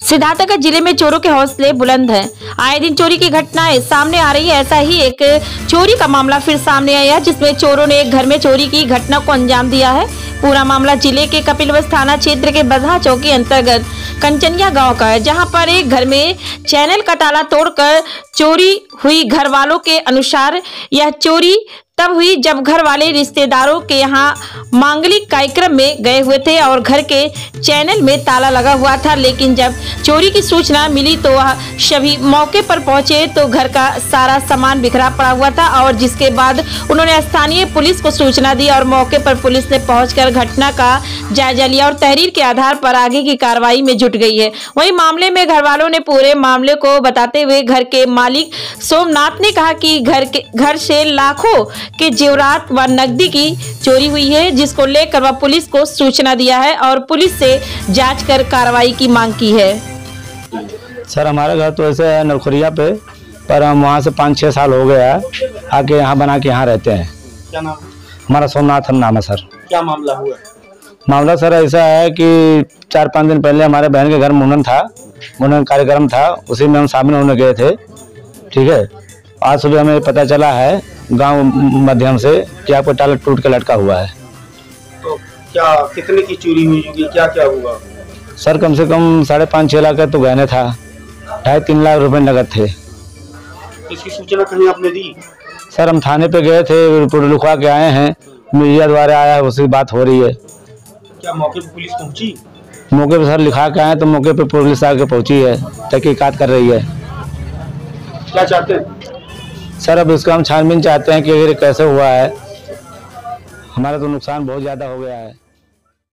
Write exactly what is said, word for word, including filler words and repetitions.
सिद्धार्थनगर जिले में चोरों के हौसले बुलंद हैं। आए दिन चोरी की घटनाएं सामने आ रही है। ऐसा ही एक चोरी का मामला फिर सामने आया, जिसमें चोरों ने एक घर में चोरी की घटना को अंजाम दिया है। पूरा मामला जिले के कपिलवस्तु थाना क्षेत्र के बधा चौकी अंतर्गत कंचनिया गांव का है, जहां पर एक घर में चैनल का ताला तोड़कर चोरी हुई। घर वालों के अनुसार यह चोरी तब हुई जब घर वाले रिश्तेदारों के यहाँ मांगलिक कार्यक्रम में गए हुए थे और घर के चैनल में ताला लगा हुआ था। लेकिन जब चोरी की सूचना मिली तो वह सभी मौके पर पहुंचे तो घर का सारा सामान बिखरा पड़ा हुआ था, और जिसके बाद उन्होंने स्थानीय पुलिस को सूचना दी और मौके पर पुलिस ने पहुंचकर घटना का जायजा लिया और तहरीर के आधार पर आगे की कार्रवाई में जुट गई है। वहीं मामले में घर वालों ने पूरे मामले को बताते हुए घर के मालिक सोमनाथ ने कहा कि घर के घर से लाखों के जेवरात व नकदी की चोरी हुई है, जिसको लेकर वह पुलिस को सूचना दिया है और पुलिस से जांच कर कार्रवाई की मांग की है। सर, हमारा घर तो ऐसे है नलखुरिया पे, पर हम वहाँ से पाँच छः साल हो गया आके यहाँ बना के यहाँ रहते हैं। क्या नाम? हमारा सोमनाथ नाम है सर। क्या मामला हुआ? मामला सर ऐसा है कि चार पाँच दिन पहले हमारे बहन के घर मुंडन था, मुंडन कार्यक्रम था, उसी में हम शामिल होने गए थे। ठीक है, आज सुबह हमें पता चला है गांव माध्यम से कि आपका ताला टूट के लटका हुआ है। तो क्या कितने की चोरी हुई होगी? क्या क्या हुआ? सर, कम से कम साढ़े पाँच छः लाख का तो गहने था, ढाई तीन लाख रुपए नगद थे। इसकी सूचना कहीं आपने दी? सर, हम थाने पे गए थे, रिपोर्ट लिखवा के आए हैं, मीडिया द्वारा आया है, उसी बात हो रही है। क्या मौके पे पुलिस पहुंची? मौके पे सर लिखा के आए तो मौके पे पुलिस आके पहुंची है, तहकीकात कर रही है। क्या चाहते हैं सर? अब इसका हम छानबीन चाहते हैं कि अगर कैसे हुआ है। हमारा तो नुकसान बहुत ज़्यादा हो गया है।